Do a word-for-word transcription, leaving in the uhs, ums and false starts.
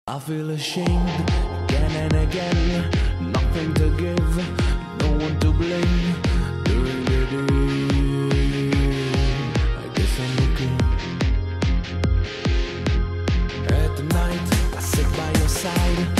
I feel ashamed again and again. Nothing to give, no one to blame. During the day, I guess I'm okay. At the night, I sit by your side.